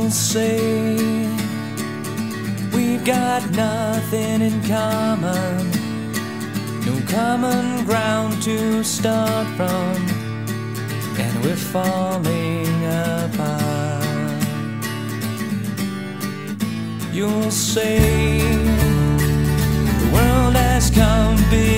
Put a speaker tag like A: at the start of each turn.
A: You'll say we've got nothing in common, no common ground to start from, and we're falling apart. You'll say the world has come